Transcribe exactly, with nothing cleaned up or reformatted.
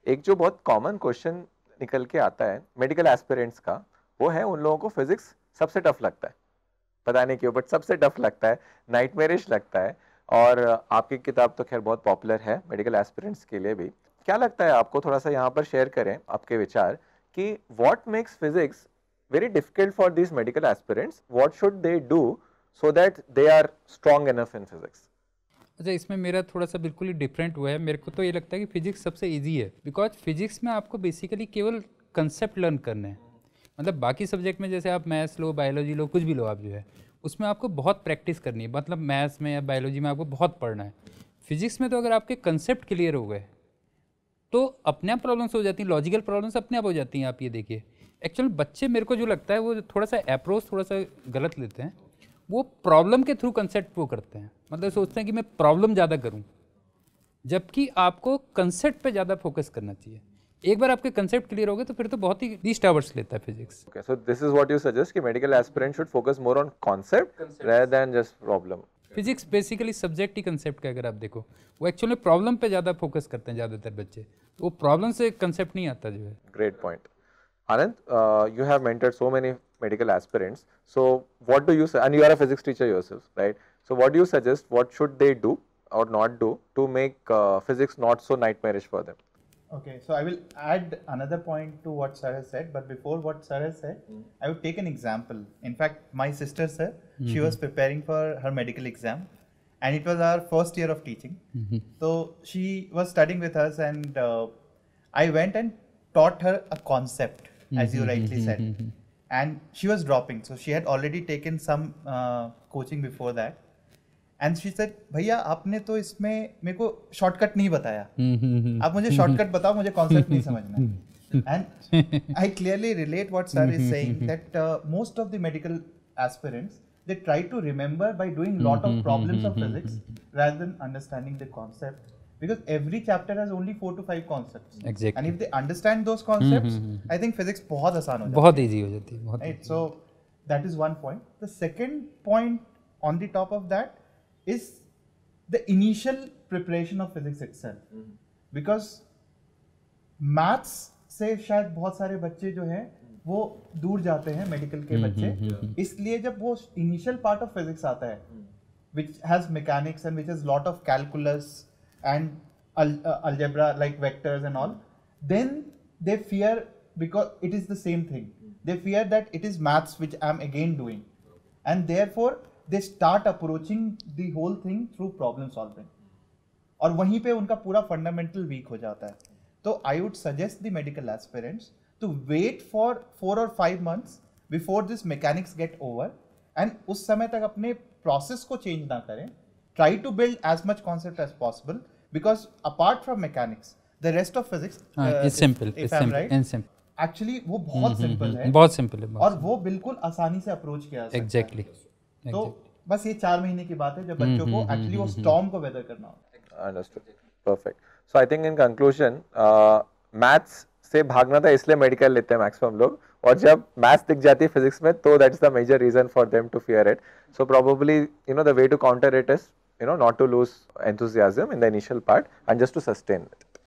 एक जो बहुत कॉमन क्वेश्चन निकल के आता है मेडिकल एस्पिरेंट्स का, वो है उन लोगों को फिजिक्स सबसे टफ लगता है, पता नहीं क्यों बट सबसे टफ लगता है, नाइटमेरिश लगता है। और आपकी किताब तो खैर बहुत पॉपुलर है मेडिकल एस्पिरेंट्स के लिए भी। क्या लगता है आपको, थोड़ा सा यहाँ पर शेयर करें आपके विचार कि what makes physics very difficult for this medical aspirants, what should they do so that they are strong enough in physics? अच्छा, इसमें मेरा थोड़ा सा बिल्कुल ही डिफरेंट हुआ है। मेरे को तो ये लगता है कि फिजिक्स सबसे इजी है, बिकॉज फिजिक्स में आपको बेसिकली केवल कंसेप्ट लर्न करने हैं। मतलब बाकी सब्जेक्ट में जैसे आप मैथ्स लो, बायोलॉजी लो, कुछ भी लो आप, जो है उसमें आपको बहुत प्रैक्टिस करनी है। मतलब मैथ्स में या बायोलॉजी में आपको बहुत पढ़ना है। फिजिक्स में तो अगर आपके कंसेप्ट क्लियर हो गए तो अपने आप प्रॉब्लम्स हो जाती हैं, लॉजिकल प्रॉब्लम्स अपने आप हो जाती हैं। आप ये देखिए, एक्चुअली बच्चे, मेरे को जो लगता है वो थोड़ा सा अप्रोच थोड़ा सा गलत लेते हैं। वो प्रॉब्लम के थ्रू कंसेप्ट वो करते हैं, मतलब सोचते हैं कि मैं प्रॉब्लम ज़्यादा करूं, जबकि आपको कंसेप्ट पे ज़्यादा फोकस करना चाहिए। एक बार आपके कंसेप्ट क्लियर हो गए तो फिर तो बहुत ही बीस आवर्स लेता है physics. Okay, so this is what you suggest कि medical aspirant should focus more on concept rather than just problem. Physics basically subject ही कंसेप्ट का, अगर आप देखो वो एक्चुअली प्रॉब्लम पे ज़्यादा फोकस करते हैं ज़्यादातर बच्चे, वो प्रॉब्लम से कंसेप्ट नहीं आता जो है। Great point. Anand, uh, you have mentored so many medical aspirants. So what do you say? And you are a physics teacher yourself, right? So what do you suggest? What should they do or not do to make uh, physics not so nightmarish for them? Okay, so I will add another point to what Sir has said, but before what Sir has said, mm. I would take an example. In fact, my sister, Sir, mm-hmm. she was preparing for her medical exam, and it was our first year of teaching. Mm-hmm. So she was studying with us, and uh, I went and taught her a concept, mm-hmm. as you rightly said, mm-hmm. and she was dropping. So she had already taken some uh, coaching before that. And she said, भैया आपने तो इसमें मेरे को shortcut नहीं बताया, आप मुझे शॉर्टकट बताओ, मुझे कॉन्सेप्ट नहीं समझना। And I clearly relate what sir is saying that most of the medical aspirants they try to remember by doing lot of problems of physics rather than understanding the concept, because every chapter has only four to five concepts. Exactly. And if they understand those concepts, I think physics बहुत आसान हो जाती है, बहुत easy हो जाती है, बहुत। Right, so that is one point. The second point on the top of that is the initial preparation of physics itself, mm-hmm. because maths से शायद बहुत सारे बच्चे जो हैं वो दूर जाते हैं, मेडिकल के बच्चे, इसलिए जब वो initial part of physics आता है, which has mechanics and which has lot of calculus and al uh, algebra like vectors and all, then they fear, because it is the same thing, they fear that it is maths which I am again doing, and therefore they start approaching the whole thing through problem solving, और वहीं पे उनका पूरा fundamental weak हो जाता है। तो I would suggest the medical aspirants to wait for four or five months before this mechanics get over, and उस समय तक अपने process को change ना करें, try to build as much concept as possible, because apart from mechanics the rest of physics uh, is simple, if, if it's I'm simple, right, and simple. Actually वो बहुत simple है, बहुत simple है, और वो बिल्कुल आसानी से approach किया जा सकता है। Exactly. तो बस ये चार महीने की बात है जब बच्चों को एक्चुअली वो स्टॉर्म को वेदर करना होता है। Understood, perfect. So I think in conclusion, maths से भागना था इसलिए मेडिकल लेते हैं मैक्सिमम लोग, और जब मैथ्स दिख जाती है फिजिक्स में तो that is the major reason for them to fear it. So probably you know the way to counter it is you know not to lose enthusiasm in the initial part and just to sustain it.